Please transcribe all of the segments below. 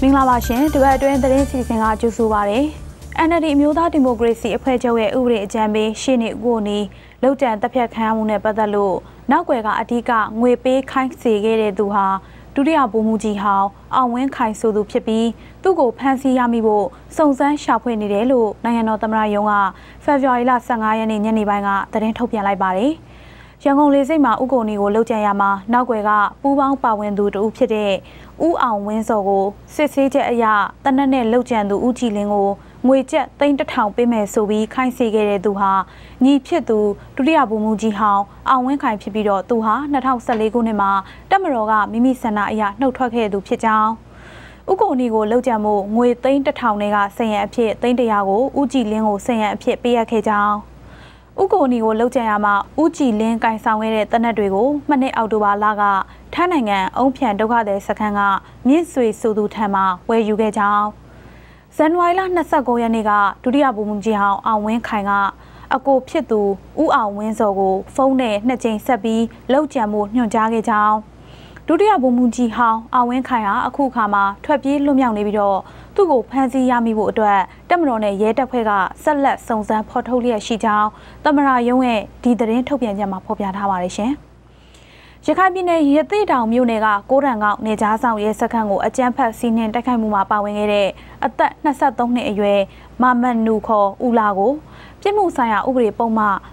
မင်္ဂလာပါရှင်ဒီဘက်အတွင်းသတင်းစီစဉ်ကကြိုဆိုပါရစေ NLD အမျိုးသားဒီမိုကရေစီအဖွဲ့ချုပ်ရဲ့ဥပဒေအကြံပေးရှေ့နေဦးကိုနီလောက်တန်တပ်ဖြတ်ခံရမှုနဲ့ပတ်သက်လို့နောက်ွယ်ကအဓိကငွေပေးခိုင်းစေခဲ့တဲ့သူဟာဒုတိယဗိုလ်မှူးကြီးဟောင်းအောင်ဝင်းခိုင်ဆိုသူဖြစ်ပြီးသူ့ကိုဖမ်းဆီးရမိဖို့စုံစမ်းရှာဖွေနေတယ်လို့နိုင်ငံတော်သမ္မတရုံးကဖေဖော်ဝါရီလ15ရက်နေ့ညနေပိုင်းကသတင်းထုတ်ပြန်လိုက်ပါတယ်ရန်ကုန်လေဆိပ်မှာဦးကိုနီကိုလှုပ်ကြံရမှာနောက်ွယ်ကပူးပေါင်းပါဝင်သူတဦးဖြစ်တဲ့ဦးအောင်ဝင်းစောကိုစစ်ဆေးချက်အရတနက်နဲ့လှုပ်ကြံသူဦးကြည်လင်းကိုငွေကျပ်3,000ပေးမယ်ဆိုပြီးခိုင်းစေခဲ့တဲ့သူဟာညီဖြစ်သူဒုတိယဗိုလ်မှူးကြီးဟောင်းအောင်ဝင်းခိုင်ဖြစ်ပြီးတော့သူဟာ2014ခုနှစ်မှာတပ်မတော်ကမိမိဆန္ဒအရနှုတ်ထွက်ခဲ့သူဖြစ်ကြောင်းဦးကိုနီကိုလှုပ်ကြံမှုငွေ3,000နဲ့ကစံရန်အဖြစ်300ကိုဦးကြည်လင်းကိုစံရန်အဖြစ်ပေးအပ်ခဲ့ကြောင်းဦးကိုနီကိုလှုပ်ကြံရမှာဦးကြည်လင်းကင်ဆောင်ခဲ့တဲ့တနက်တွေကိုမနှစ်အောက်တိုဘာလကထိုင်းနိုင်ငံအုံဖြန်ဒုက္ခသည်စခန်းကမြင့်ဆွေဆိုသူထံမှဝယ်ယူခဲ့ကြောင်းဇန်နဝါရီလ29ရက်နေ့ကဒုတိယဗိုလ်မှူးကြီးဟောင်းအောင်ဝင်းခိုင်ကအကိုဖြစ်သူဦးအောင်ဝင်းစောကိုဖုန်းနဲ့2ကြိမ်ဆက်ပြီးလှုပ်ကြံမှုညွှန်ကြားခဲ့ကြောင်းဒုတိယဗိုလ်မှူးကြီးဟောင်းအောင်ဝင်းခိုင်ဟာအခုအခါမှာထွက်ပြေးလွတ်မြောက်နေပြီးတော့သူ့ကိုဖမ်းဆီးရမိဖို့အတွက်တပ်မတော်နဲ့ရဲတပ်ဖွဲ့ကဆက်လက်စုံစမ်းဖော်ထုတ်လျက်ရှိကြောင်းသမ္မတရုံးရဲ့ဒီသတင်းထုတ်ပြန်ချက်မှာဖော်ပြထားပါတယ်ရှင်ရခိုင်ပြည်နယ်ရသေ့တောင်မြို့နယ်ကကိုးရံကောက်နေကြားဆောင်ရဲစခန်းကိုအကြမ်းဖက်စီးနှင်တိုက်ခိုက်မှုမှာပါဝင်ခဲ့တဲ့အသက်23နှစ်အရွယ်မမတ်နူခေါ်ဦးလာကိုပြစ်မှုဆိုင်ရာဥပဒေပုံမှန်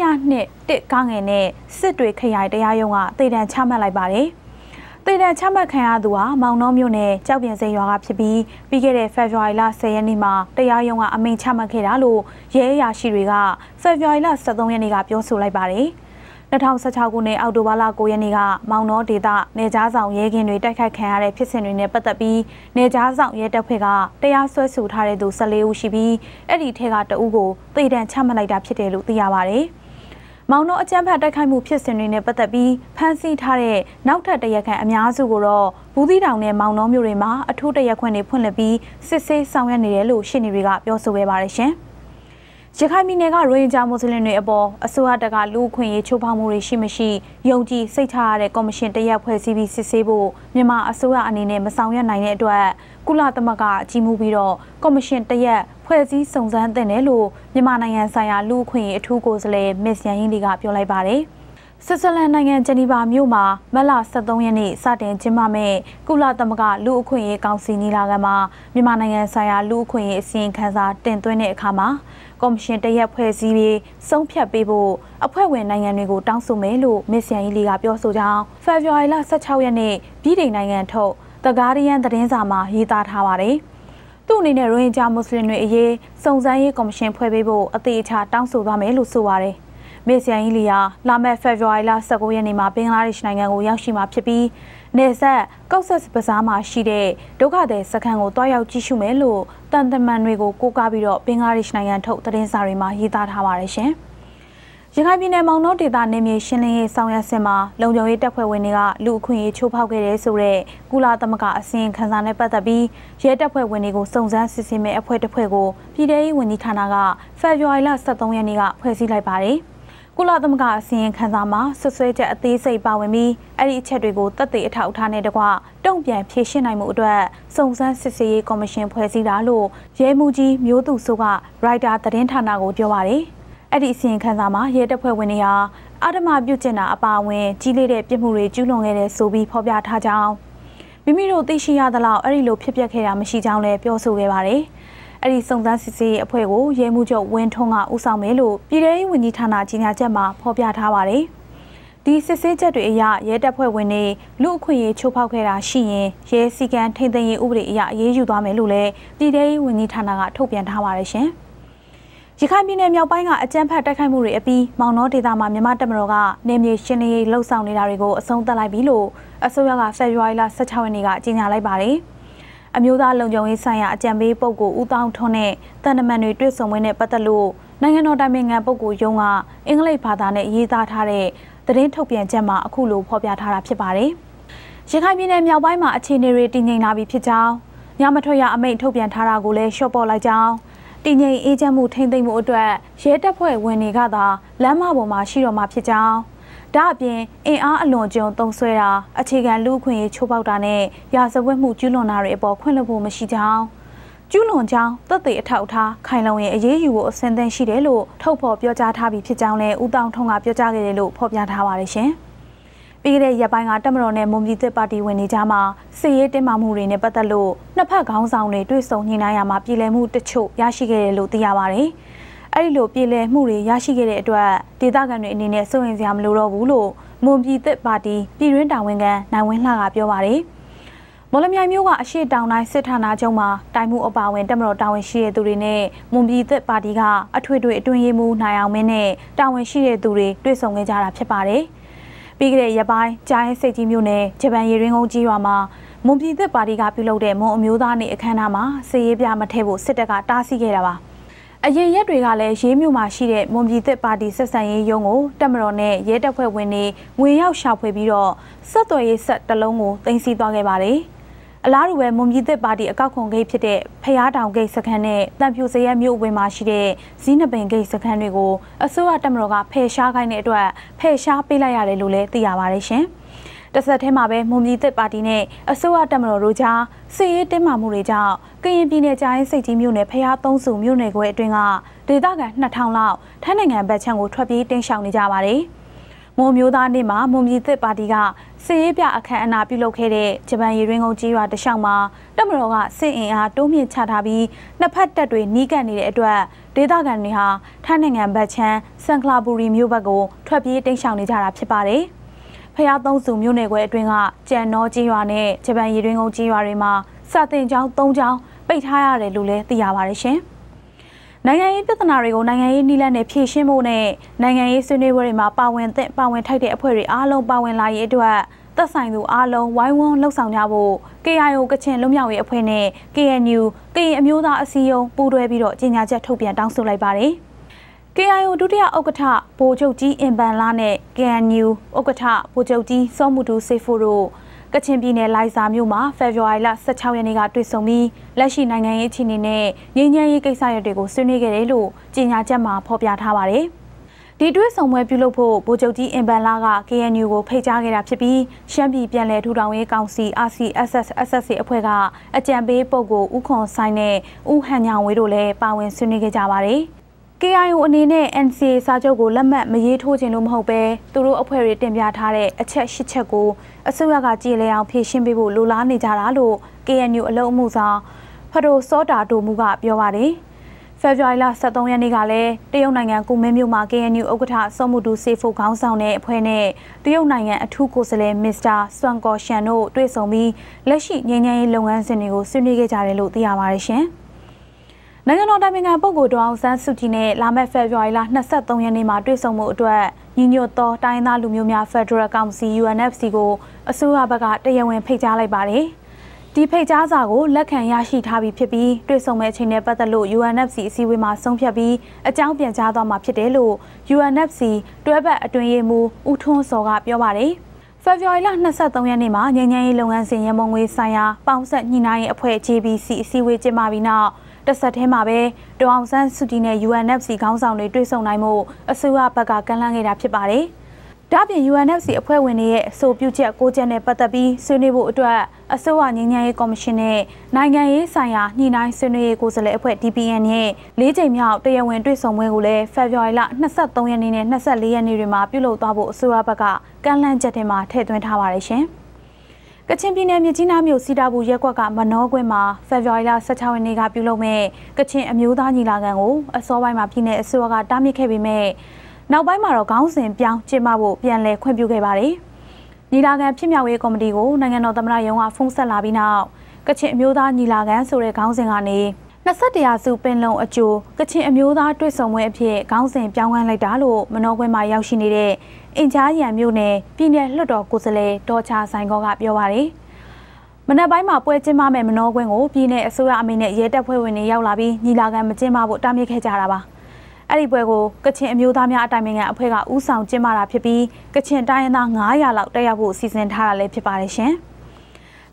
302ကားငယ်နဲ့စစ်တွေခရိုင်တရားရုံးကသေဒဏ်ချမှတ်လိုက်ပါတယ်။သေဒဏ်ချမှတ်ခံရသူဟာမောင်နှောမြို့နယ်ကြောက်ပြင်စိန်ရွာကဖြစ်ပြီးခဲ့တဲ့ဖေဖော်ဝါရီလ10ရက်နေ့မှာတရားရုံးကအမိန့်ချမှတ်ခဲ့တာလို့ရဲအရာရှိတွေကဖေဖော်ဝါရီလ13ရက်နေ့ကပြောဆိုလိုက်ပါတယ်။2016ခုနှစ်အောက်တိုဘာလ9ရက်နေ့ကမောင်နှောဒေသနေကြားဆောင်ရဲကင်းတွေတိုက်ခိုက်ခံရတဲ့ဖြစ်စဉ်တွေနဲ့ပတ်သက်ပြီးနေကြားဆောင်ရဲတပ်ဖွဲ့ကတရားစွဲဆိုထားတဲ့သူ14ဦးရှိပြီးအဲ့ဒီထဲကတဦးကိုသေဒဏ်ချမှတ်လိုက်တာဖြစ်တယ်လို့သိရပါတယ်။မောင်နှောအကြမ်းဖက်တိုက်ခိုက်မှုဖြစ်စဉ်တွေနဲ့ပတ်သက်ပြီးဖမ်းဆီးထားတဲ့နောက်ထပ်တရားခံအများစုကိုတော့ဘူးသီးတောင်နဲ့မောင်နှောမြို့တွေမှာအထူးတရားခွင့်တွေဖွင့်လှစ်ပြီးစစ်ဆေးဆောင်ရွက်နေတယ်လို့ရှင်းနေတွေကပြောဆိုခဲ့ပါတယ်ရှင်။ရခိုင်ပြည်နယ်ကရိုဟင်ဂျာမွတ်စလင်တွေအပေါ်အစိုးရတပ်ကလူ့အခွင့်အရေးချိုးဖောက်မှုတွေရှိမရှိယုံကြည်စိတ်ချရတဲ့ကော်မရှင်တရက်ဖွဲ့စည်းပြီးစစ်ဆေးဖို့မြန်မာအစိုးရအနေနဲ့မဆောင်ရွက်နိုင်တဲ့အတွက်ကုလသမဂ္ဂအကြီးမှုပြီးတော့ကော်မရှင်တရက်ဖွဲ့စည်းစုံစမ်းသင့်တယ်လို့မြန်မာနိုင်ငံဆိုင်ရာလူ့အခွင့်အရေးအထူးကိုယ်စားလှယ်မစ္စရန်ဟင်းလီကပြောလိုက်ပါတယ်။ဆွစ်ဇာလန်နိုင်ငံဂျနီဗာမြို့မှာမတ်လ23ရက်နေ့စတင်ကျင်းပမဲ့ကုလသမဂ္ဂလူ့အခွင့်အရေးကောင်စီညီလာခံမှာမြန်မာနိုင်ငံဆိုင်ရာလူ့အခွင့်အရေးအစီရင်ခံစာတင်သွင်းတဲ့အခါမှာကော်မရှင်တရက်ဖွဲ့စည်းပြီးဆုံးဖြတ်ပေးဖို့အဖွဲ့ဝင်နိုင်ငံတွေကိုတောင်းဆိုမယ်လို့မစ္စရန်ဟီလီကပြောဆိုကြောင်းဖေဖော်ဝါရီလ16ရက်နေ့ပြည်ထောင်နိုင်ငံထုတ် The Guardian သတင်းစာမှာရေးသားထားပါတယ်။သူ့အနေနဲ့ရိုဟင်ဂျာမွတ်စလင်တွေအရေးစုံစမ်းရေးကော်မရှင်ဖွဲ့ပေးဖို့အသေးအချာတောင်းဆိုသွားမယ်လို့ဆိုပါတယ်။မစ္စရန်ဟီလီဟာလာမယ့်ဖေဖော်ဝါရီလ19ရက်နေ့မှာဘင်္ဂလားဒေ့ရှ်နိုင်ငံကိုရောက်ရှိမှာဖြစ်ပြီးနေဆက်ကော့ဆက်ဘဇားမှာရှိတဲ့ဒုက္ခသည်စခန်းကိုတွားရောက်ကြည့်ရှုမယ်လို့တန်တမန်တွေကိုကိုးကားပြီးတော့ဘင်္ဂလားဒေ့ရှ်နိုင်ငံထုတ်သတင်းစာတွေမှာရေးသားထားပါတယ်ရှင်။ရခိုင်ပြည်နယ်မောင်နှောဒေသနေမြေရှင်းလင်းရေးဆောင်ရွက်စဉ်မှာလုံခြုံရေးတပ်ဖွဲ့ဝင်တွေကလူအခွင့်အရေးချိုးဖောက်ခဲ့တဲ့ဆိုတဲ့ကုလသမဂ္ဂအစီရင်ခံစာနဲ့ပတ်သက်ပြီးရဲတပ်ဖွဲ့ဝင်တွေကိုစုံစမ်းစစ်ဆေးမဲ့အဖွဲ့တစ်ဖွဲ့ကိုပြည်ထောင်ရေးဝန်ကြီးဌာနကဖေဖော်ဝါရီလ23ရက်နေ့ကဖွဲ့စည်းလိုက်ပါတယ်။ကုလသမဂ္ဂအစီရင်ခံစာမှာဆွဆွဲချက်အသေးစိတ်ပါဝင်ပြီးအဲ့ဒီအချက်တွေကိုတပ်တွေအထောက်အထားနဲ့တကွတုံ့ပြန်ဖြေရှင်းနိုင်မှုအတွက်စုံစမ်းစစ်ဆေးရေးကော်မရှင်ဖွဲ့စည်းတာလို့ရဲမှူးကြီးမျိုးသူစိုးကရိုက်တာသတင်းဌာနကိုပြောပါတယ်။အဲ့ဒီအစီရင်ခံစာမှာရဲတပ်ဖွဲ့ဝင်တွေဟာအဓမ္မပြုကျင့်တာအပါအဝင်ကြီးလေးတဲ့ပြစ်မှုတွေကျူးလွန်ခဲ့တဲ့ဆိုပြီးဖော်ပြထားကြောင်းမိမိတို့သိရှိရသလောက်အဲ့ဒီလိုဖြစ်ပျက်ခဲ့တာမရှိကြောင်းလည်းပြောဆိုခဲ့ပါတယ်။အဲ့ဒီစုံစမ်းစစ်ဆေးရေးအဖွဲ့ကိုရဲမှုချုပ်ဝင်းထွန်းကဦးဆောင်မယ်လို့ပြည်ထောင်ရေးဝန်ကြီးဌာနကြီးညာချက်မှာဖော်ပြထားပါတယ်။ဒီစစ်ဆေးချက်တွေအရရဲတပ်ဖွဲ့ဝင်တွေလူအခွင့်အရေးချိုးဖောက်ခဲ့တာရှိရင်ရဲစည်းကမ်းထိန်းသိမ်းရေးဥပဒေအရအရေးယူသွားမယ်လို့လည်းပြည်ထောင်ရေးဝန်ကြီးဌာနကထုတ်ပြန်ထားပါတယ်ရှင်။ရခိုင်ပြည်နယ်မြောက်ပိုင်းကအကြမ်းဖက်တိုက်ခိုက်မှုတွေအပြီးမောင်နှောဒေသမှာမြန်မာတပ်မတော်ကနေမြေရှင်းလင်းရေးလှုပ်ဆောင်နေတာတွေကိုအဆုံးသတ်လိုက်ပြီလို့အစိုးရကဖေဖော်ဝါရီလ16ရက်နေ့ကကြေညာလိုက်ပါတယ်။အမျိုးသားလုံခြုံရေးဆိုင်ရာအကြံပေးပုဂ္ဂိုလ်ဦးတောင်းထွန်းနဲ့တန်တမန်တွေတွေ့ဆုံပွဲနဲ့ပတ်သက်လို့နိုင်ငံတော်တိုင်ပင်ခံပုဂ္ဂိုလ်ရုံးကအင်္ဂလိပ်ဘာသာနဲ့ရေးသားထားတဲ့သတင်းထုတ်ပြန်ချက်မှာအခုလိုဖော်ပြထားတာဖြစ်ပါတယ်။ရခိုင်ပြည်နယ်မြောက်ပိုင်းမှာအခြေအနေတွေတည်ငြိမ်လာပြီဖြစ်ကြောင်းညမထွက်ရအမိန့်ထုတ်ပြန်ထားတာကိုလည်းလျှော့ပေါ့လိုက်ကြောင်းတည်ငြိမ်အေးချမ်းမှုထိန်းသိမ်းမှုအတွက်ရဲတပ်ဖွဲ့ဝင်တွေကသာလမ်းမပေါ်မှာရှိတော့မှာဖြစ်ကြောင်းဒါအပြင်အင်အားအလွန်ကျွံသုံးစွဲတာအခြေခံလူ့အခွင့်အရေးချိုးဖောက်တာနဲ့ရာဇဝတ်မှုကျူးလွန်တာတွေအပေါ်ခွင့်လွှတ်ဖို့မရှိကြောင်းကျူးလွန်ကြောင်းသက်သေအထောက်အထားခိုင်လုံရင်အရေးယူဖို့အဆင်သင့်ရှိတယ်လို့ထုတ်ဖော်ပြောကြားထားပြီးဖြစ်ကြောင်းလည်းဦးတောင်ထွန်းကပြောကြားခဲ့တယ်လို့ဖော်ပြထားပါတယ်ရှင်။ပြီးခဲ့တဲ့ရက်ပိုင်းကတပ်မတော်နဲ့မွန်ပြည်သစ်ပါတီဝင်တွေကြားမှာစစ်ရေးတင်းမာမှုတွေနဲ့ပတ်သက်လို့နှစ်ဖက်ခေါင်းဆောင်တွေတွေ့ဆုံညှိနှိုင်းရမှာပြည်လည်မှုတချို့ရရှိခဲ့တယ်လို့သိရပါတယ်။အဲဒီလိုပြည်လည်မှုတွေရရှိခဲ့တဲ့အတွက်ဒေသခံတွေအနေနဲ့စိုးရိမ်စရာမလိုတော့ဘူးလို့မွန်ပြည်သစ်ပါတီပြည်တွင်းတာဝန်ခံနိုင်ဝင်းလှကပြောပါတယ်။မော်လမြိုင်မြို့ကအရှိတောင်တိုင်းစစ်ဌာနချုပ်မှာတိုင်မှုအပါဝင်တပ်မတော်တာဝန်ရှိတဲ့သူတွေနဲ့မွန်ပြည်သစ်ပါတီကအထွေထွေအတွင်းရေးမှူးနိုင်အောင်မင်းနဲ့တာဝန်ရှိတဲ့သူတွေတွေ့ဆုံခဲ့ကြတာဖြစ်ပါတယ်။ပြီးခဲ့တဲ့ရက်ပိုင်းကြားရင်စိတ်ကြီးမြို့နယ်ဂျပန်ရေရင်းကုန်းကြီးရွာမှာမွန်ပြည်သစ်ပါတီကပြုလုပ်တဲ့မွန်အမျိုးသားနေ့အခမ်းအနားမှာစစ်ရေးပြမထည့်ဖို့စစ်တပ်ကတားဆီးခဲ့တာပါ။အရင်ရက်တွေကလည်းရေးမြို့မှာရှိတဲ့မွန်ပြည်သစ်ပါတီဆက်ဆံရေးရုံးကိုတပ်မတော်နဲ့ရဲတပ်ဖွဲ့ဝင်တွေဝင်ရောက်ရှာဖွေပြီးတော့ဆက်သွယ်ရေးဆက်တစ်လုံးကိုတင်စီသွားခဲ့ပါတယ်။အလားတူပဲမွန်ပြည်သစ်ပါတီအကောက်ခွန်ဂိတ်ဖြစ်တဲ့ဖျားတောင်ဂိတ်စခန်းနဲ့တန်ဖြူစရဲမြို့ဝင်မှာရှိတဲ့ဇီးနပင်ဂိတ်စခန်းတွေကိုအစိုးရတပ်မတော်ကဖယ်ရှားခိုင်းတဲ့အတွက်ဖယ်ရှားပေးလိုက်ရတယ်လို့လည်းသိရပါတယ်ရှင်။တစ်ဆက်တည်းမှာပဲမွန်ပြည်သစ်ပါတီနဲ့အစိုးရတပ်မတော်တို့ကြားစစ်ရေးတင်းမာမှုတွေကြောင့်ကရင်ပြည်နယ်ကြားရင်စိတ်ကြီးမြို့နယ်ဖျားသုံးစုမြို့နယ်ခွဲအတွင်းကဒေသခံ2000လောက်ထိုင်းနိုင်ငံဘက်ခြမ်းကိုထွက်ပြေးတင်းရှောင်နေကြပါတယ်။မွန်မျိုးသားနေ့မှာမွန်ပြည်သစ်ပါတီကစစ်ရေးပြအခမ်းအနားပြုလုပ်ခဲ့တဲ့ဂျပန်ရေရင်းကုန်းကြီးရွာတလျှောက်မှာတပ်မတော်ကစစ်အင်အားတိုးမြင့်ချထားပြီးနှစ်ဖက်တပ်တွေနီးကပ်နေတဲ့အတွက်ဒေသခံတွေဟာထိုင်းနိုင်ငံဘက်ခြမ်းစန်ကလာဘူရီမြို့ဘက်ကိုထွက်ပြေးတိမ်းရှောင်နေကြတာဖြစ်ပါတယ်။ဖျားသုံးစုမြို့နယ်ခွဲအတွင်းကကြံနောကြီးရွာနဲ့ဂျပန်ရေရင်းကုန်းကြီးရွာတွေမှာစာတင်ကျောင်း3ကျောင်းပိတ်ထားရတယ်လို့လည်းသိရပါတယ်ရှင်။နိုင်ငံရေးပြဿနာတွေကိုနိုင်ငံရေးနည်းလမ်းနဲ့ဖြေရှင်းဖို့နဲ့နိုင်ငံရေးဆွေးနွေးပွဲတွေမှာပါဝင်ထိုက်တဲ့အဖွဲ့တွေအားလုံးပါဝင်လာရေးအတွက်သက်ဆိုင်သူအားလုံးဝိုင်းဝန်းလှုပ်ဆောင်ကြဖို့ KIO ကချင်လွတ်မြောက်ရေးအဖွဲ့နဲ့ KNU ကရင်အမျိုးသားအစည်းအရုံးပူးတွဲပြီးတော့ကြေညာချက်ထုတ်ပြန်တောင်းဆိုလိုက်ပါတယ်။ KIO ဒုတိယဥက္ကဋ္ဌဗိုလ်ချုပ်ကြီးအင်ပန်လာနဲ့ KNU ဥက္ကဋ္ဌဗိုလ်ချုပ်ကြီးစောမှုတူစေဖို့တို့ကချင်ပြည်နယ်လိုင်ဇာမြို့မှာဖေဖော်ဝါရီလ16ရက်နေ့ကတွေ့ဆုံပြီးလက်ရှိနိုင်ငံရေးအခြေအနေနဲ့ငြိမ်းချမ်းရေးကိစ္စရပ်တွေကိုဆွေးနွေးခဲ့တယ်လို့ကြေညာချက်မှာဖော်ပြထားပါတယ်။ဒီတွေ့ဆုံပွဲပြုလုပ်ဖို့ဗိုလ်ချုပ်ကြီးအင်ပန်လာက KNU ကိုဖိတ်ကြားခဲ့တာဖြစ်ပြီးရှမ်းပြည်ပြည်နယ်ထူထောင်ရေးကောင်စီ RCSS/SSA အဖွဲ့ကအကြံပေးပုဂ္ဂိုလ်ဦးခွန်ဆိုင်နဲ့ဦးဟန်ညောင်ဝေတို့လည်းပါဝင်ဆွေးနွေးခဲ့ကြပါတယ်။ KIO အနေနဲ့ NCA စာချုပ်ကိုလက်မှတ်မရေးထိုးခြင်းလို့မဟုတ်ပဲသူတို့အဖွဲ့တွေတင်ပြထားတဲ့အချက်၈ချက်ကိုအစိုးရကကြည်လည်အောင်ဖြည့်ရှင်းပေးဖို့လိုလားနေကြတာလို့ KNU အလုံးအမှုဆောင်ဖဒိုစောတာတိုမူကပြောပါတယ်။ဖေဖော်ဝါရီလ23ရက်နေ့ကလည်းတရုတ်နိုင်ငံကူမင်းမြို့မှာ KNU ဥက္ကဋ္ဌစောမှုတူစေဖို့ခေါင်းဆောင်တဲ့အဖွဲ့နဲ့တရုတ်နိုင်ငံအထူးကိုယ်စားလှယ်မစ္စတာစွမ်ကော်ရှန်တို့တွေ့ဆုံပြီးလက်ရှိငြိမ်းချမ်းရေးလုပ်ငန်းစဉ်တွေကိုဆွေးနွေးခဲ့ကြတယ်လို့သိရပါတယ်ရှင်။နိုင်ငံတော်တိုင်ပင်ခံပုဂ္ဂိုလ်ဒေါ်အောင်ဆန်းစုကြည်နဲ့လာမယ့်ဖေဖော်ဝါရီလ23ရက်နေ့မှာတွေ့ဆုံမှုအတွက်ညီညွတ်သောတိုင်းရင်းသားလူမျိုးများဖက်ဒရယ်ကောင်စီ UNFC ကိုအစိုးရဘက်ကတရားဝင်ဖိတ်ကြားလိုက်ပါတယ်။ဒီဖိတ်ကြားစာကိုလက်ခံရရှိထားပြီးဖြစ်ပြီးတွေ့ဆုံမဲ့အချိန်နဲ့ပတ်သက်လို့ UNFC အစည်းအဝေးမှာဆုံးဖြတ်ပြီးအကြောင်းပြန်ကြားသွားမှာဖြစ်တယ်လို့ UNFC တွဲဘက်အတွင်းရေးမှူးဦးထွန်းစောကပြောပါတယ်။ဖေဖော်ဝါရီလ23ရက်နေ့မှာငြိမ်းချမ်းရေးလုပ်ငန်းစဉ်ရန်ပုံငွေဆိုင်ရာပေါင်းဆက်ညှိနှိုင်းရေးအဖွဲ့ JBC အစည်းအဝေးကျင်းပပြီးနောက်တစ်ဆက်တည်းမှာပဲဒေါ်အောင်ဆန်းစုကြည်နဲ့ UNFC ခေါင်းဆောင်တွေတွေ့ဆုံနိုင်မှုအစိုးရဘက်ကကန့်လန့်ခဲ့တာဖြစ်ပါတယ်။ဒါ့အပြင် UNFC အဖွဲ့ဝင်တွေရဲ့အဆိုပြုချက်6ချက်နဲ့ပတ်သက်ပြီးဆွေးနွေးဖို့အတွက်အစိုးရငြိမ်းချမ်းရေးကော်မရှင်နဲ့နိုင်ငံရေးဆိုင်ရာညှိနှိုင်းဆွေးနွေးရေးကိုယ်စားလှယ်အဖွဲ့ DPN ရဲ့၄ချိန်မြောက်တရားဝင်တွေ့ဆုံပွဲကိုလည်းဖေဖော်ဝါရီလ23ရက်နေ့နဲ့24ရက်နေ့တွေမှာပြုလုပ်သွားဖို့အစိုးရဘက်ကကန့်လန့်ချက်တွေမှာထည့်သွင်းထားပါတယ်ရှင်။ကချင်ပြည်နယ်မြစ်ကြီးနားမြို့စီတာဘူးရက်ကွက်ကမနောကွင်းမှာဖေဖော်ဝါရီလ16ရက်နေ့ကပြုလုပ်မဲ့ကချင်အမျိုးသားညီလာခံကိုအစောပိုင်းမှာပြည်내အစိုးရကတားမြစ်ခဲ့ပေမဲ့နောက်ပိုင်းမှာတော့ခေါင်းစဉ်ပြောင်းကျင်းပဖို့ပြန်လည်ခွင့်ပြုခဲ့ပါတယ်။ညီလာခံဖြစ်မြောက်ရေးကော်မတီကိုနိုင်ငံတော်သမ္မတရုံးကဖုန်းဆက်လာပြီးနောက်ကချင်အမျိုးသားညီလာခံဆိုတဲ့ခေါင်းစဉ်ကနေ21ရာစုပင်လုံအကျိုးကချင်အမျိုးသားတွေ့ဆုံပွဲအဖြစ်ခေါင်းစဉ်ပြောင်းလဲလိုက်တာလို့မနောကွင်းမှာရောက်ရှိနေတဲ့အင်ချားရန်မြို့နယ်ပြည်내လွှတ်တော်ကိုယ်စားလှယ်ဒေါ်ချာဆိုင်ကောကပြောပါတယ်။မနက်ပိုင်းမှာပွဲကျင်းပမဲ့မနောကွင်းကိုပြည်내အစိုးရအမိနဲ့ရဲတပ်ဖွဲ့ဝင်တွေရောက်လာပြီးညီလာခံမကျင်းပဖို့တားမြစ်ခဲ့ကြတာပါ။အဲ့ဒီပွဲကိုကချင်အမျိုးသားများအတိုင်ပင်ခံအဖွဲ့ကဦးဆောင်ကျင်းပတာဖြစ်ပြီးကချင်တိုင်းရင်းသား900လောက်တက်ရောက်ဖို့စီစဉ်ထားတာလည်းဖြစ်ပါတယ်ရှင်။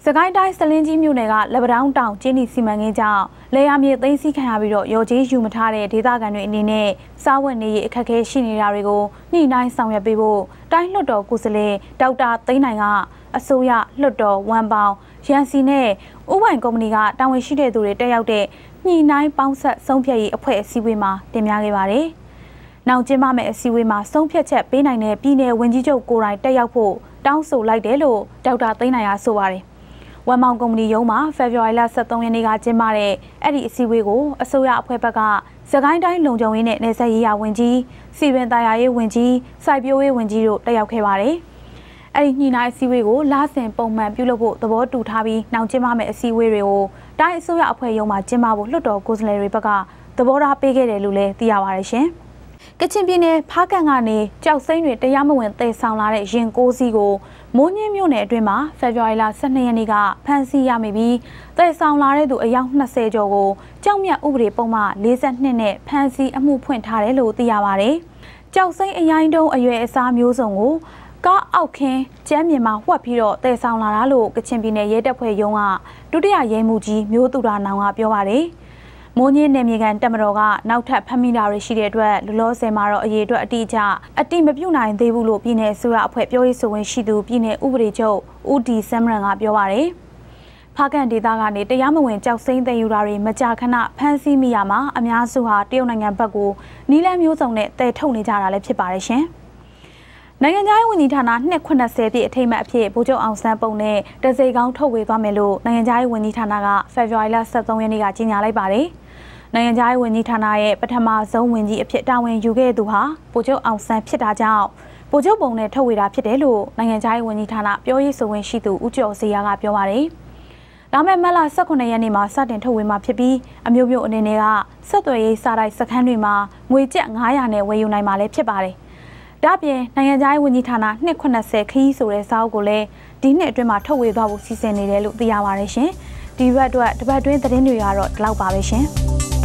စကိုင်းတိုင်းစလင်းကြီးမြို့နယ်ကလက်ပတောင်းတောင်ကျင်းနီစီမံကိန်းကြောင့်လေယာမြေသိမ်းဆည်းခံရပြီးတော့ရော်ကြီးယူမထားတဲ့ဒေသခံတွေအနေနဲ့စားဝတ်နေရေးအခက်အခဲရှိနေတာတွေကိုညှိနှိုင်းဆောင်ရွက်ပေးဖို့တိုင်းလွှတ်တော်ကိုယ်စားလှယ်ဒေါက်တာသိန်းနိုင်ကအစိုးရလွှတ်တော်ဝန်ပေါင်းရန်စီနဲ့ဥပိုင်ကုမ္ပဏီကတာဝန်ရှိတဲ့သူတွေတက်ရောက်တဲ့ညှိနှိုင်းပေါင်းဆက်ဆုံးဖြတ်ရေးအဖွဲ့အစည်းအဝေးမှာတင်ပြခဲ့ပါတယ်။နောက်ကျင်းပမယ့်အစည်းအဝေးမှာဆုံးဖြတ်ချက်ပေးနိုင်တဲ့ပြည်내ဝန်ကြီးချုပ်ကိုယ်တိုင်တက်ရောက်ဖို့တောင်းဆိုလိုက်တယ်လို့ဒေါက်တာသိန်းနိုင်ကဆိုပါတယ်။ဝန်မောင်ကုမ္ပဏီရုံးမှာဖေဖော်ဝါရီလ23ရက်နေ့ကကျင်းပတဲ့အဲ့ဒီအစည်းအဝေးကိုအစိုးရအဖွဲ့ဘက်ကစကိုင်းတိုင်းလုံခြုံရေးနဲ့နယ်စပ်ရေးရာဝန်ကြီးစီပင်သာယာရေးဝန်ကြီးစိုက်ပျိုးရေးဝန်ကြီးတို့တက်ရောက်ခဲ့ပါတယ်။အဲ့ဒီညှိနှိုင်းအစည်းအဝေးကိုလာဆင်ပုံမှန်ပြုလုပ်ဖို့သဘောတူထားပြီးနောက်ကျင်းပမယ့်အစည်းအဝေးတွေကိုတိုင်းအစိုးရအဖွဲ့ရုံးမှာကျင်းပဖို့လွှတ်တော်ကိုယ်စားလှယ်တွေဘက်ကသဘောထားပေးခဲ့တယ်လို့လည်းသိရပါတယ်ရှင်။ကချင်ပြည်နယ်ဖားကန့်ကနေကြောက်စိမ့်တွေတရားမဝင်တည်ဆောင်လာတဲ့ရင်ကိုးစီးကိုမိုးညင်းမြို့နယ်အတွင်းမှာဖေဖော်ဝါရီလ12ရက်နေ့ကဖမ်းဆီးရမိပြီးတည်ဆောင်လာတဲ့သူအယောက်20ကျော်ကိုကြောက်မြတ်ဥပဒေပုံမှန်42နဲ့ဖမ်းဆီးအမှုဖွင့်ထားတယ်လို့သိရပါတယ်။ကြောက်စိမ့်အရိုင်းတုံးအရွယ်အစားမျိုးစုံကိုကားအောက်ခင်းကျမ်းမြေမှာဝှက်ပြီးတော့တည်ဆောင်လာတာလို့ကချင်ပြည်နယ်ရဲတပ်ဖွဲ့ရုံးကဒုတိယရဲမှူးကြီးမျိုးသူရနောင်ကပြောပါတယ်။မိုးညင်းနယ်မြေကန်တပ်မတော်ကနောက်ထပ်ဖမ်းမိတာတွေရှိတဲ့အတွက်လူလောဆယ်မှာတော့အရေးအတွက်အတိအကျအတိမပြုတ်နိုင်သေးဘူးလို့ပြည်내အစိုးရအဖွဲ့ပြောရေးဆိုခွင့်ရှိသူပြည်내ဥပဒေချုပ်ဦးဒီဆမ်မရန်ကပြောပါတယ်။ဖားကန့်ဒေသကနေတရားမဝင်ကြောက်စိမ့်သိမ်းယူတာတွေမကြာခဏဖမ်းဆီးမိရမှာအများစုဟာတရုတ်နိုင်ငံဘက်ကိုနီးလန်းမျိုးစုံနဲ့တည်ထုတ်နေကြတာလည်းဖြစ်ပါတယ်ရှင်။နိုင်ငံခြားရေးဝန်ကြီးဌာန290ပြည့်အထိမ်းအမှတ်အဖြစ်ဗိုလ်ချုပ်အောင်ဆန်းပုံနဲ့တစိကောင်းထုတ်ဝေသွားမယ်လို့နိုင်ငံခြားရေးဝန်ကြီးဌာနကဖေဖော်ဝါရီလ23ရက်နေ့ကကြေညာလိုက်ပါတယ်။နိုင်ငံခြားရေးဝန်ကြီးဌာနရဲ့ပထမဆုံးဝန်ကြီးအဖြစ်တာဝန်ယူခဲ့သူဟာဗိုလ်ချုပ်အောင်ဆန်းဖြစ်တာကြောင့်ဗိုလ်ချုပ်ပုံနဲ့ထုတ်ဝေတာဖြစ်တယ်လို့နိုင်ငံခြားရေးဝန်ကြီးဌာနပြောရေးဆိုခွင့်ရှိသူဦးကျော်စေရကပြောပါတယ်။ဒါမဲ့မတ်လ18ရက်နေ့မှာစတင်ထုတ်ဝေမှာဖြစ်ပြီးအမျိုးမျိုးအနေနဲ့ကဆက်သွယ်ရေးစာတိုက်စခန်းတွေမှာငွေကျပ်900နဲ့ဝယ်ယူနိုင်မှာလည်းဖြစ်ပါတယ်။ဒါပြင်နိုင်ငံခြားရေးဝန်ကြီးဌာန290ခရီးဆိုတဲ့စာအုပ်ကိုလည်းဒီနှစ်အတွင်းမှာထုတ်ဝေသွားဖို့စီစဉ်နေတယ်လို့သိရပါတယ်ရှင်။ဒီဘက်အတွက်တပတ်တွင်းသတင်းတွေကတော့ဒီလောက်ပါပဲရှင်။